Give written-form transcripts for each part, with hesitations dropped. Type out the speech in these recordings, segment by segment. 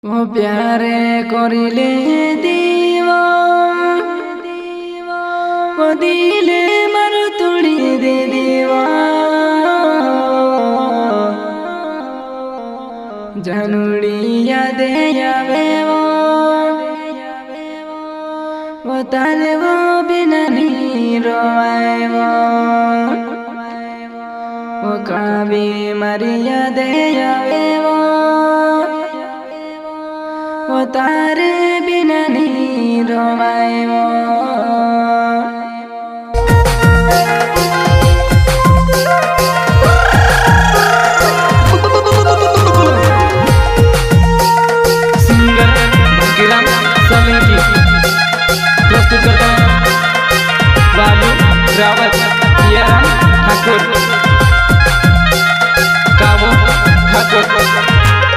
वो प्यारे करिले दीवा वो दिले मारो तुड़ी दे दीवा जानुड़िया दे आवे वो ताले वो बिना नहीं रोए वो काबी मरिया दे आवे वो तारे बिना नहीं रोए सिंगर भगीराम समिति प्रस्तुत करता है बाबू रावत पियाराम ठाकुर काबू ठाकुर।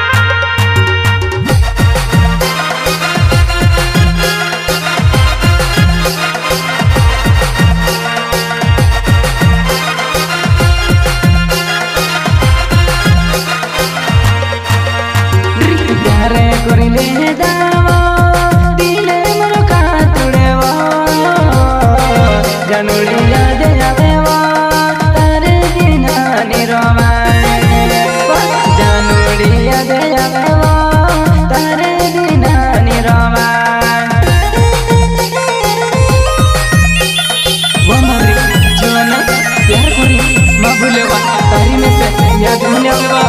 करिले दावा दिले मरो का तुड़ेवा जानुड़िया दे आवेवा तारे बिना निरोवाए जानुड़िया दे आवेवा तारे बिना निरोवाए वो मोरी जीवन प्यार करी माँ भूलेवा तारी में से याद भूले आवेवा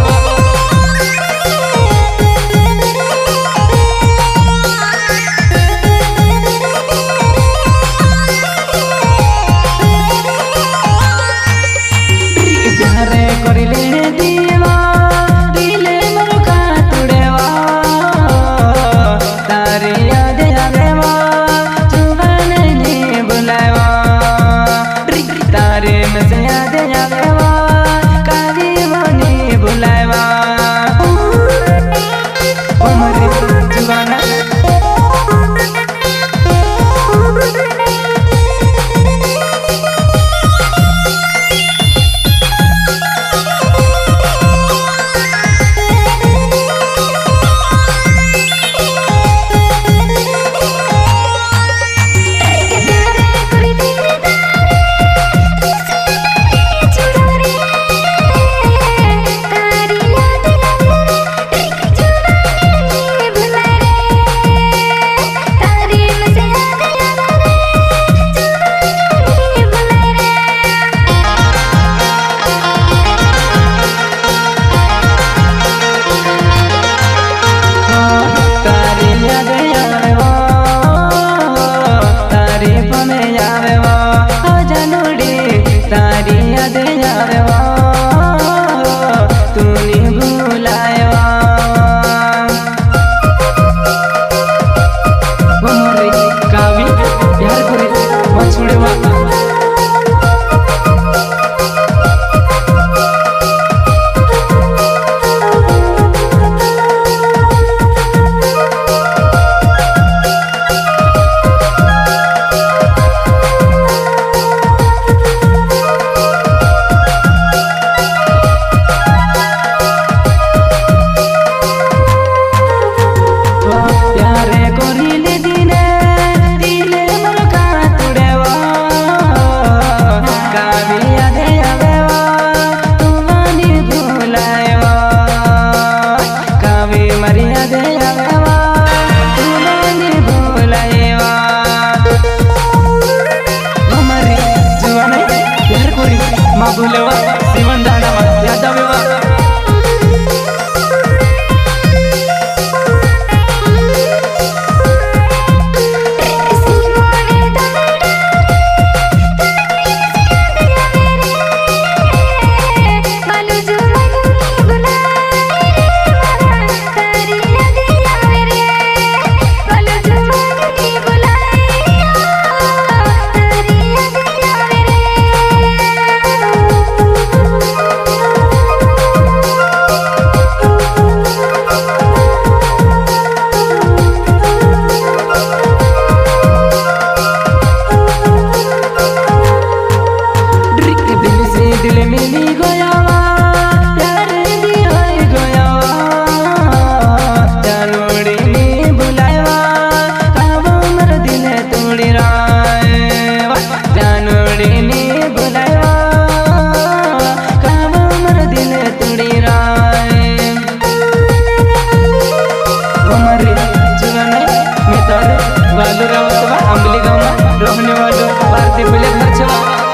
हमारे जीवन में तारे वालू रावत अम्बली गाँव में रहने वालों भारतीय पहले घर छवा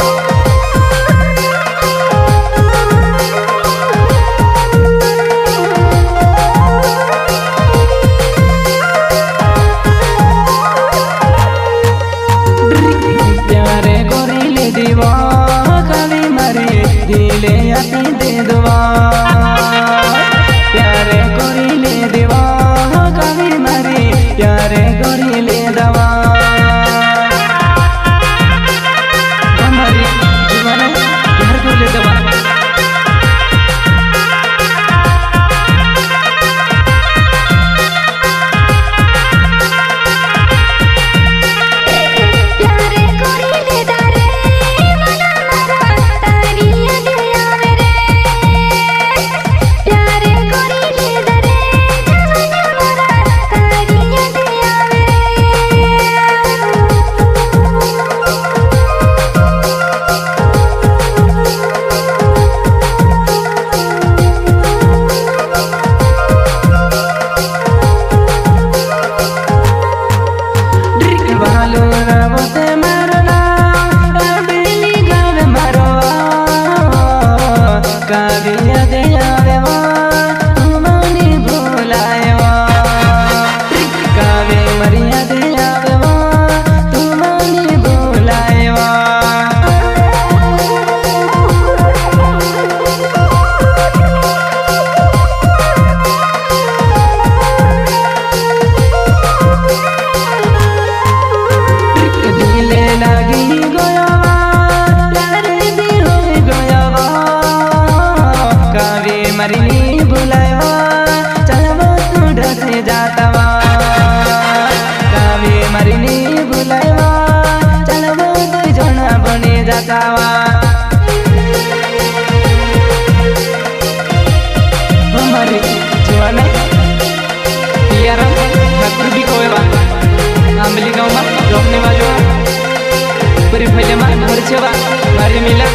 प्यारे गोरीले दीवा कभी मरे दिले अति दे दुआ प्यारे गोरीले दीवा कभी मरे प्यारे गोरीले दवा हमारे जीवन प्यार गोरीले दवा मरनी बुलावा चलबो तू ढसे जातवा कावे मरनी बुलावा चलबो तू जोना बने जातवा हमारे जीवन यारा ठाकुर भी कोएवा अम्बली गाँव में रहने वालों पूरी फैले में घर छवा मारी मिला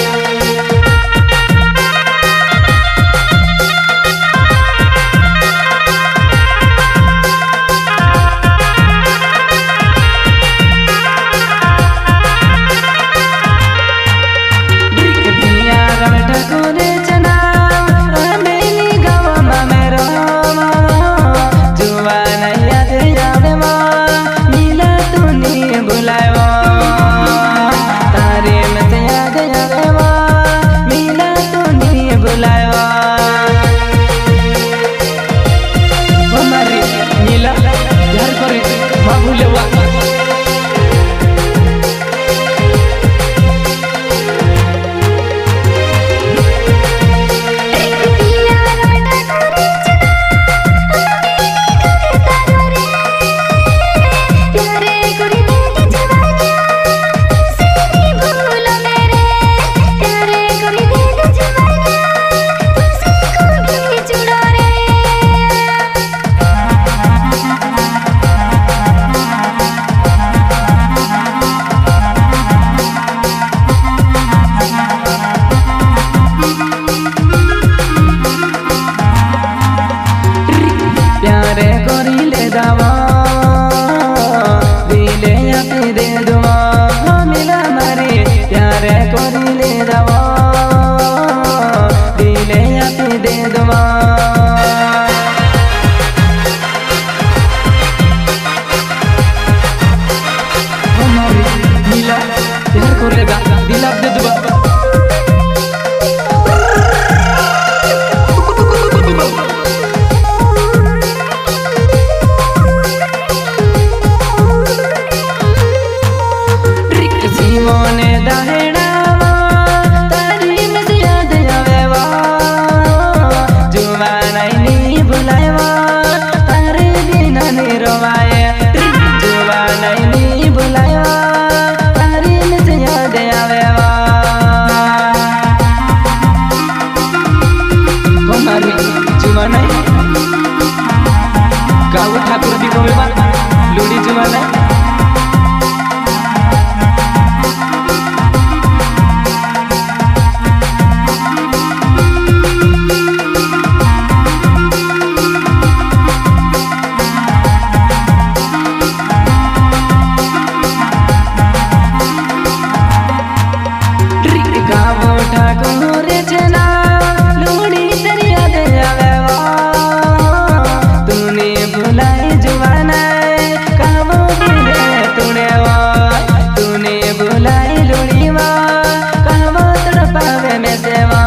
ठाकुर भी लूड़ी जुआ बुलाए जुआना काबो रे तूने बुलाए लुड़ीवा काबो तड़पावे में सेवा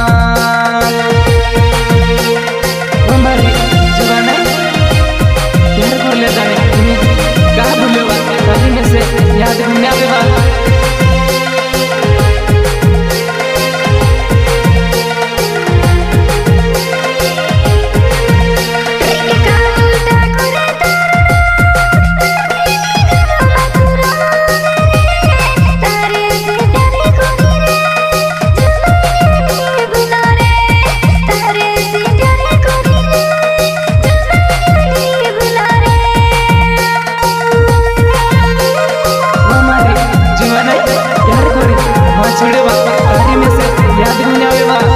हमारे जुआना प्यार कर ले जाने तुम्हें का भूलेवा कभी में से याद घूमने आवे बा छोड़े बा तारी में से याद घूमने आवे बा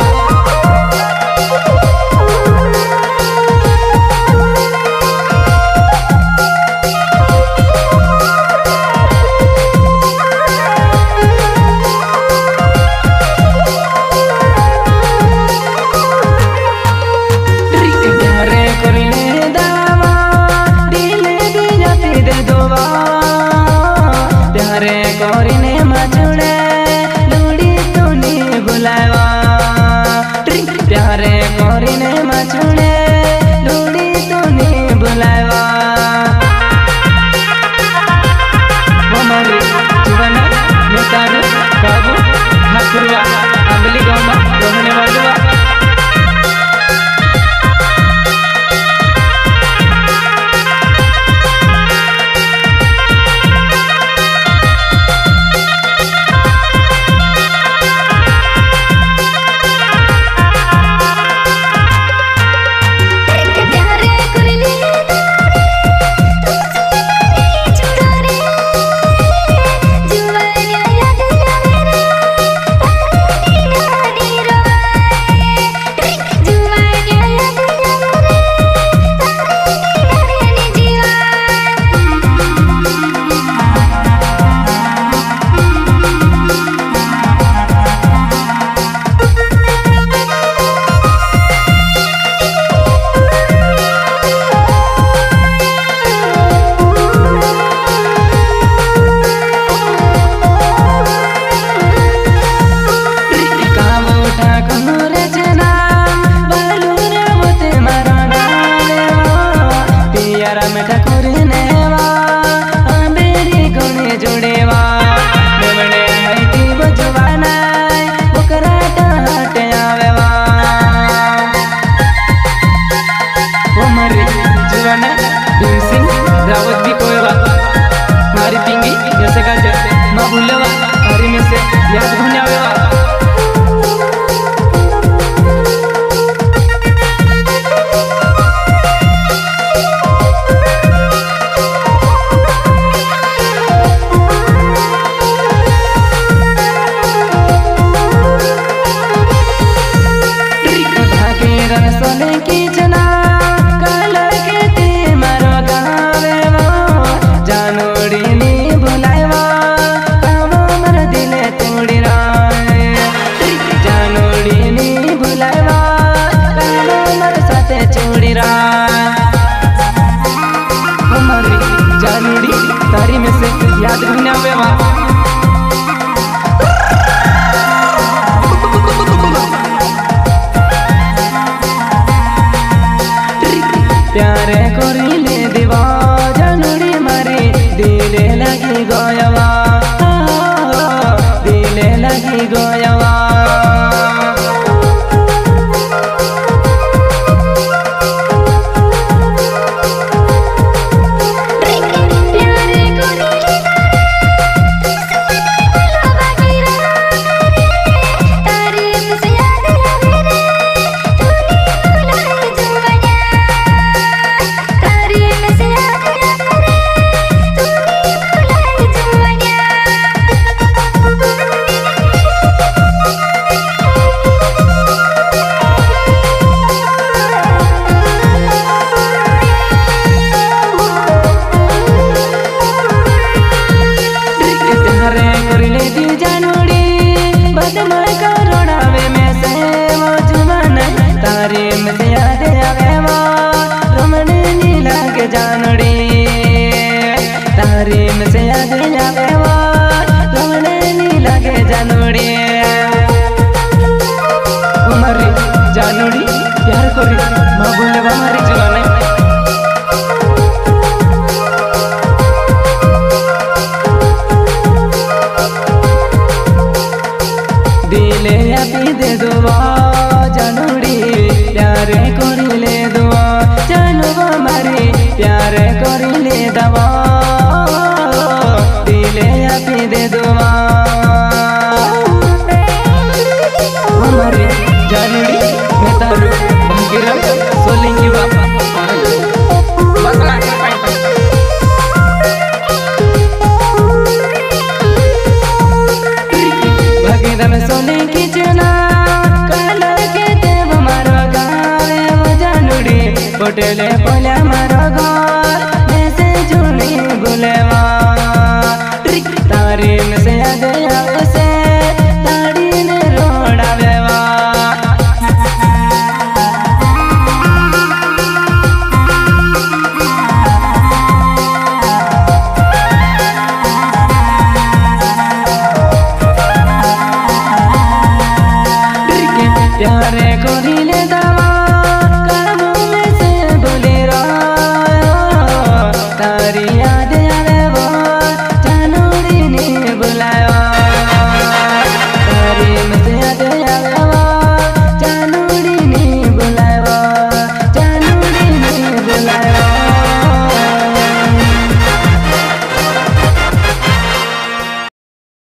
प्यारे करिले दावा दिले दिया दे दोवा प्यारे करिने मचुड़े बुलावा प्यारे करिने मचुड़े लूड़ी तूने बुलावा हमारे जीवन में तारे काबू ठाकुरवा अम्बली गाँव में रहने वाला रावत भी कोई बात हमारी पिंगी जैसे का माँ भूलेवा हरी में से याद घूमने आवे तारी में से याद घूमने आवे बा प्यारे करिले दीवा जानुड़ी मारे दिले लगी गोयवा दिले लगी गोयवा Juanya लागे जानड़ी तारी में से याद आवे वो रोने नी लागे जानड़ी हमारी जानड़ी प्यार करी माँ बोले हमारी जीवन दिले अभी दे दुआ जानड़ी प्यार करी ले दुआ जानवा मारी प्यार करी ले दवा।